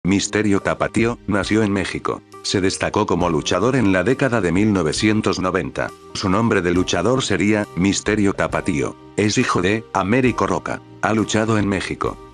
Misterio Tapatío, nació en México. Se destacó como luchador en la década de 1990. Su nombre de luchador sería Misterio Tapatío. Es hijo de Américo Roca. Ha luchado en México,